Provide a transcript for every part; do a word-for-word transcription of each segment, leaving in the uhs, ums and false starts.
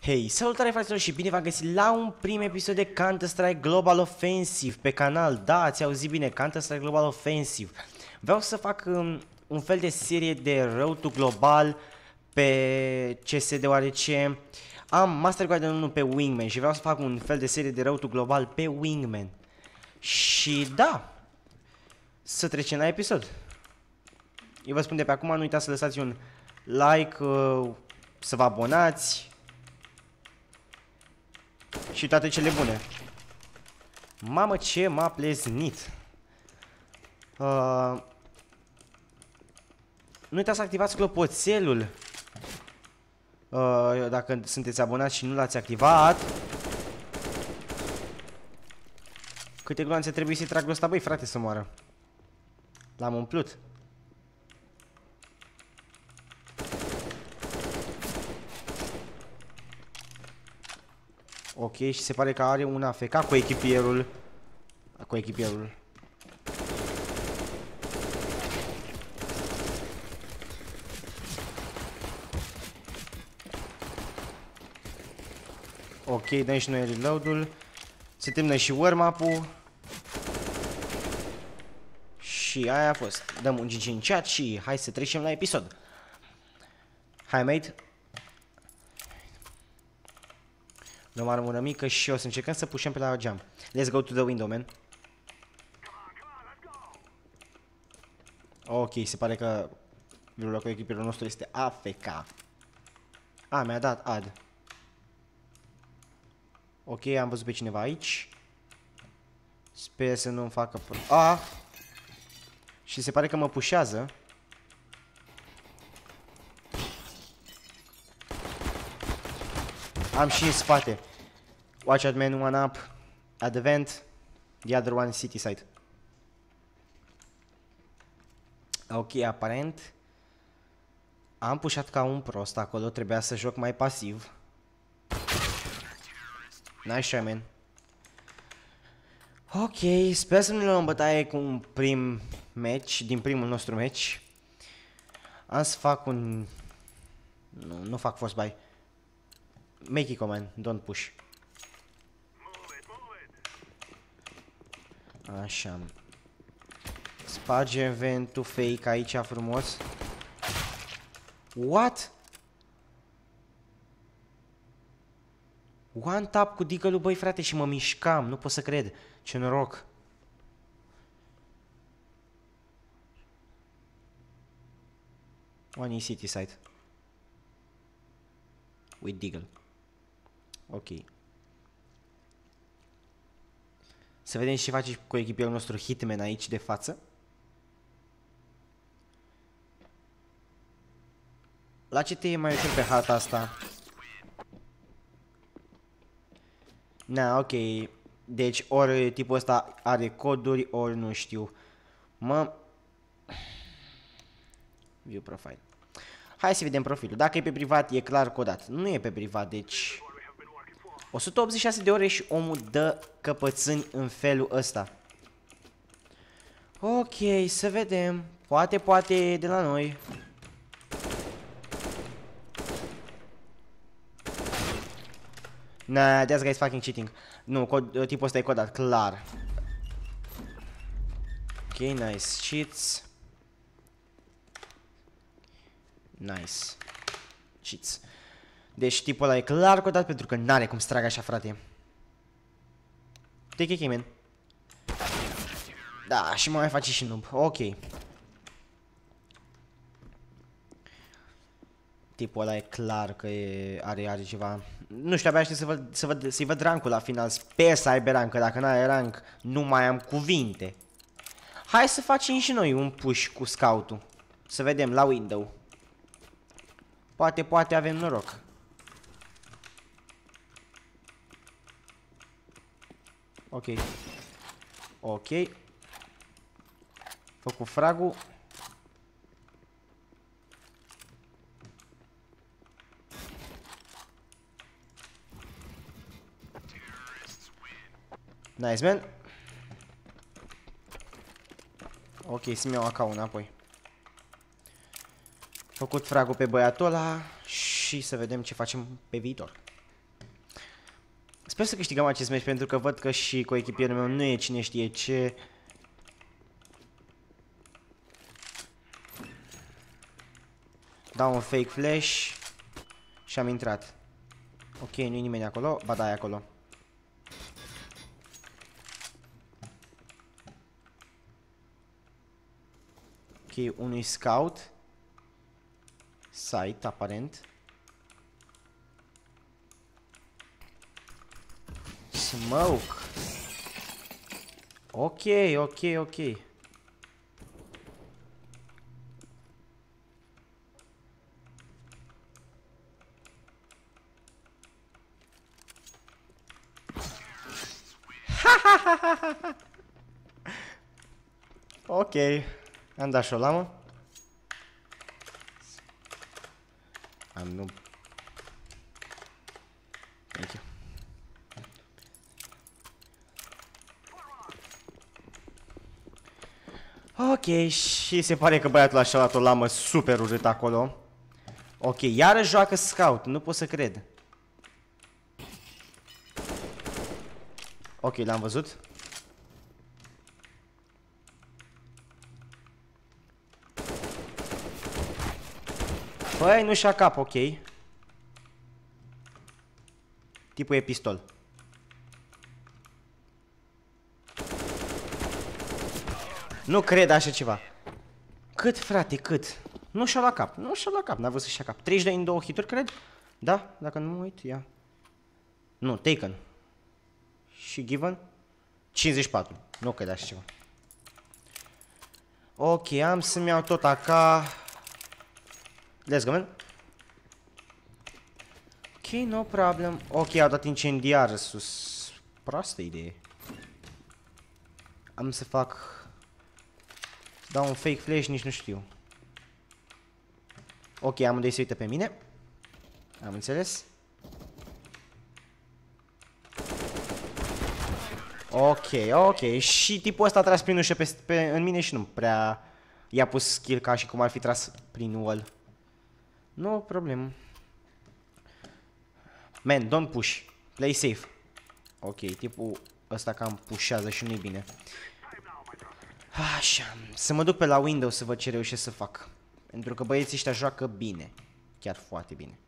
Hei, salutare fraților și bine v-am găsit la un prim episod de Counter-Strike Global Offensive pe canal. Da, ați auzit bine, Counter-Strike Global Offensive. Vreau să fac um, un fel de serie de Road to Global pe C S deoarece am Master Guardian unu pe Wingman și vreau să fac un fel de serie de Road to Global pe Wingman. Și da, să trecem la episod. Eu vă spun de pe acum, nu uitați să lăsați un like, uh, să vă abonați și toate cele bune. Mamă, ce m-a pleznit. uh, Nu uitați să activați clopoțelul uh, dacă sunteți abonați și nu l-ați activat. Câte gloanțe trebuie să-i trag ăsta, băi frate, să moară. L-am umplut. Ok, și se pare că are un A F K cu echipierul. Cu echipierul. Ok, dăm și noi reload-ul. Se termină și warm-up-ul. Și aia a fost. Dăm un G G în chat și hai să trecem la episod. Hai, mate. Dăm armură mică și o să încercăm să pușăm pe la geam. Let's go to the window, man. Ok, se pare că locul echipierul nostru este A F K. A, mi-a dat ad. Ok, am văzut pe cineva aici. Sper să nu-mi facă... A! Și se pare că mă pușează. Am și în spate. Watch out, man, one up. At the vent. The other one city side. Ok, aparent am pușat ca un prost acolo. Trebuia să joc mai pasiv. Nice try, man. Ok, sper să nu ne luăm bătaie cu un prim match. Din primul nostru match. Am să fac un... Nu, nu fac force buy. Make it command, don't push. Așa. Spargem ventul fake aici frumos. What? One tap cu deagle-ul, băi frate, și mă mișcam, nu pot să cred. Ce noroc. One in city side. With deagle. Ok. Să vedem ce face cu echipierul nostru Hitman aici de față. La ce te e mai ușor pe harta asta? Na, ok. Deci ori tipul ăsta are coduri, ori nu știu. Mă... View profile. Hai să vedem profilul. Dacă e pe privat, e clar codat. Nu e pe privat, deci... o sută optzeci și șase de ore și omul dă căpățâni în felul ăsta. Ok, să vedem. Poate, poate de la noi. Nah, that guy is fucking cheating. Nu, cod, tipul ăsta e codat, clar. Ok, nice. Cheats. Nice. Cheats. Deci tipul ăla e clar codat pentru că n-are cum să tragă așa, frate. Take it, man. Da, și mă mai face și noob. Ok. Tipul ăla e clar că e, are, are ceva. Nu știu, abia aștept să văd, să văd, să-i văd rankul la final. Sper să aibă rank, că dacă n-are rank, nu mai am cuvinte. Hai să facem și noi un push cu scout-ul. Să vedem la window. Poate, poate avem noroc. Ok. Ok. Făcut fragul. Nice, man. Ok, să-mi iau A K-ul înapoi. Făcut fragul pe băiatul ăla și să vedem ce facem pe viitor. Sper să câștigăm acest match pentru că văd că și coechipierul meu nu e cine știe ce. Dau un fake flash și am intrat. Ok, nu e nimeni acolo. Ba da, e acolo. Ok, unui scout. Site, aparent. Smoke. Ok, ok, ok. Ok, am dat și-o lamă. Am nu. Thank you. Ok, și se pare că băiatul așa a luat o lamă super urât acolo. Ok, iară joacă scout, nu pot să cred. Ok, l-am văzut. Păi, nu și-a cap, ok. Tipul e pistol. Nu cred așa ceva. Cât, frate, cât? Nu și-a luat cap, nu și-a luat cap, n-a vrut să-și ia cap. treizeci de doi în două hituri, cred? Da? Dacă nu mă uit, ia. Nu, taken. Și given? cincizeci și patru. Nu cred așa ceva. Ok, am să-mi iau tot acá. Let's go, man. Ok, no problem. Ok, au dat incendiar sus. Proastă idee. Am să fac... Să dau un fake flash, nici nu știu. Ok, amândoi se uită pe mine. Am înțeles. Ok, ok. Și tipul ăsta a tras prin ușă pe, pe, în mine și nu prea i-a pus skill ca și cum ar fi tras prin wall. Nu problemă. Man, don't push. Play safe. Ok, tipul ăsta cam pushează și nu-i bine. Așa, să mă duc pe la Windows să văd ce reușesc să fac. Pentru că băieții ăștia joacă bine. Chiar foarte bine.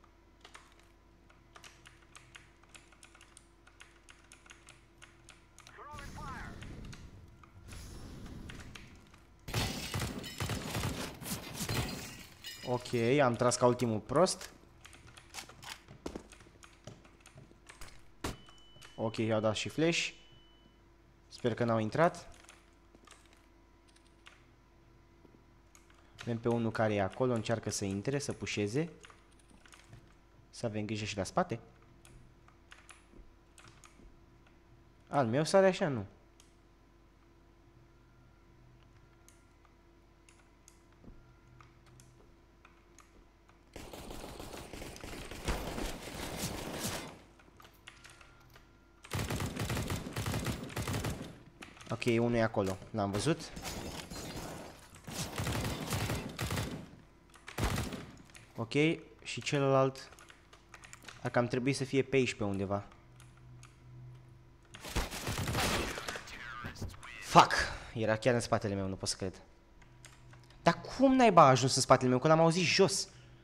Ok, am tras ca ultimul prost. Ok, i-au dat și flash. Sper că n-au intrat. Avem pe unul care e acolo, încearcă să intre, să pușeze. Să avem grijă și la spate. Al meu sare așa, nu. Ok, unul e acolo, l-am văzut. Ok, și celălalt a cam trebuit să fie pe aici pe undeva. Fuck! Era chiar în spatele meu, nu pot să cred. Dar cum naiba a ajuns în spatele meu, că l-am auzit jos?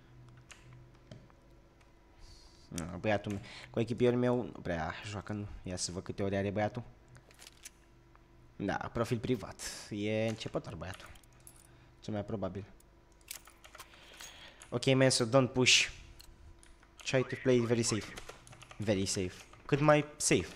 Băiatul meu, cu echipierul meu nu prea joacă, nu. Ia să văd câte ori are băiatul. Da, profil privat. E începător băiatul. Cel mai probabil. Ok, man, so don't push. Try to play very safe. Very safe. Cât mai safe.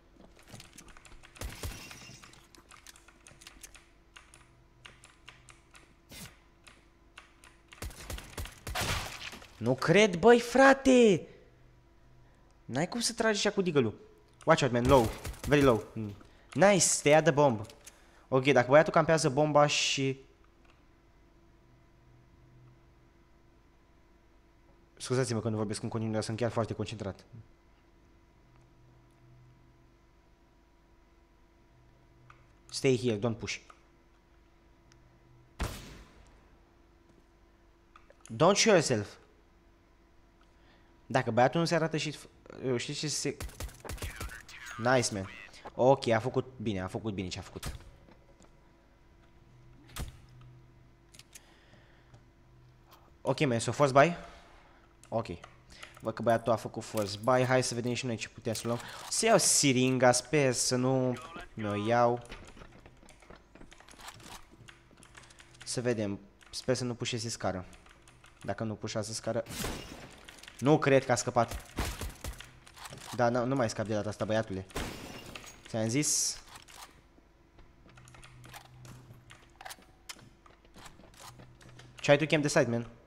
Nu cred, băi, frate! N-ai cum să tragi așa cu deagle-ul. Watch out, man, low. Very low. Mm. Nice, they had the bomb. Ok, dacă băiatul campează bomba și... Scuzați-mă că nu vorbesc în continuu, dar sunt chiar foarte concentrat. Stay here, don't push. Don't show yourself. Dacă băiatul nu se arată și... Știi ce se... Nice, man. Ok, a făcut bine, a făcut bine ce a făcut. Ok, man, so first buy. Ok. Văd că băiatul a făcut first buy. Hai să vedem și noi ce putem să luăm. Să iau siringa, sper să nu mi-o iau. Să vedem. Sper să nu pușeze scară. Dacă nu pușează scară... Nu cred că a scăpat. Da, nu, nu mai scap de data asta, băiatule. Ți-am zis. Try to camp the side, man.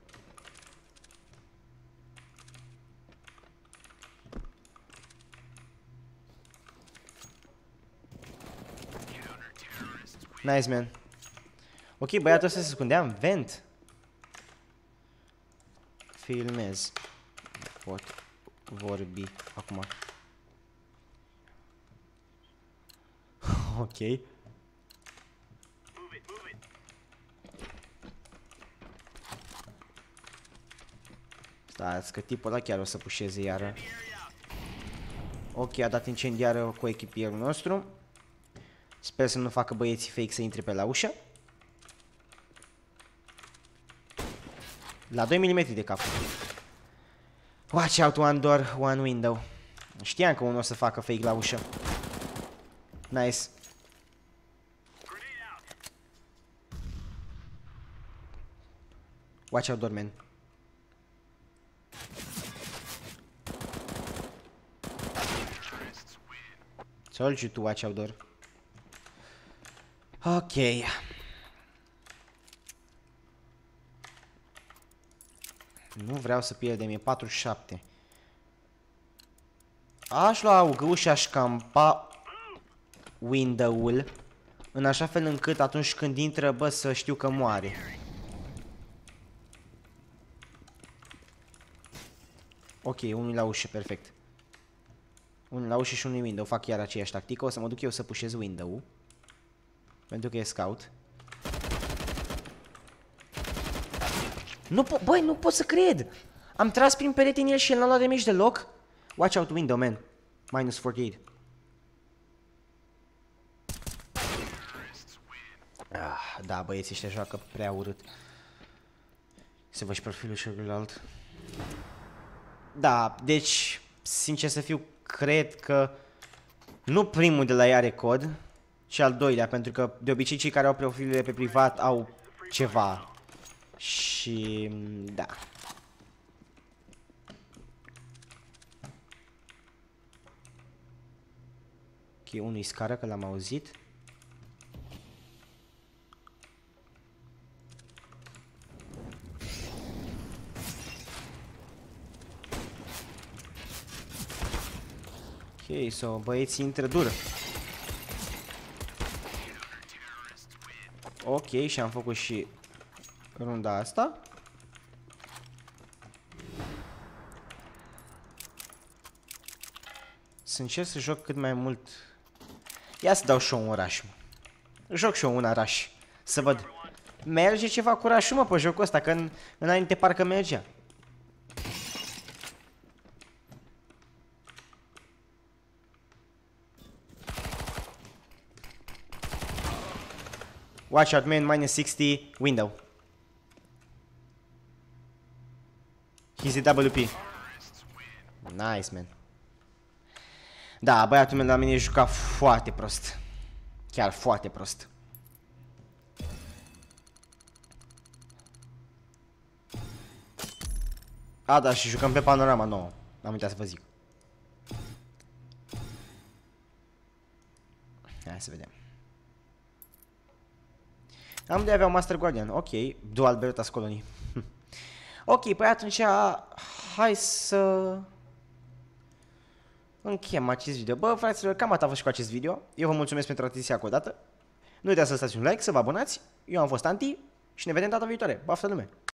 Nice, man. Ok, băiatul ăsta se ascundea în vent. Filmez. Pot vorbi acum. Ok. Stați că tipul ăla chiar o să pușeze iară. Ok, a dat incendiară cu echipierul nostru. Sper să nu facă băieții fake să intre pe la ușă. La doi milimetri de cap. Watch out, one door, one window. Știam că unul o să facă fake la ușă. Nice. Watch out, door, man. Told you to watch out, door. Ok. Nu vreau să pierdem, e patruzeci și șapte. Aș lua augău și aș campa window-ul în așa fel încât atunci când intră, bă, să știu că moare. Ok, unul la ușă, perfect. Unul la ușă și unul window, fac iar aceeași tactică. O să mă duc eu să pușez window-ul. Pentru că e scout. Nu po- băi, nu pot să cred! Am tras prin perete în el și el n-a luat damage deloc? Watch out window, man. Minus patruzeci și opt. Ah, da, băieții ăștia joacă prea urât. Să văd și profilul celălalt. Da, deci, sincer să fiu, cred că nu primul de la ea are cod, ci al doilea, pentru că de obicei cei care au profilurile pe privat au ceva. Și da. Ok, unul-i scară, că l-am auzit. Ok, so băieții intră dur. Ok, și am făcut și runda asta. Să încerc să joc cât mai mult. Ia să dau și eu un oraș. Joc și eu un oraș. Să văd. Merge ceva cu orașul, mă, pe jocul ăsta, că în, înainte parcă mergea. Watch out, man, minus sixty, window. He's a W P. Nice, man. Da, băiatul meu la mine juca foarte prost. Chiar foarte prost. A, da, și jucăm pe panorama nouă. Am uitat să vă zic. Hai să vedem. Am de avea un Master Guardian. Ok, Dual Bertas Colony. Ok, păi atunci hai să încheiem acest video. Bă, fraților, cam atât a fost și cu acest video. Eu vă mulțumesc pentru atenția încă o dată. Nu uitați să lăsați un like, să vă abonați. Eu am fost Anti și ne vedem data viitoare. Baftă lume!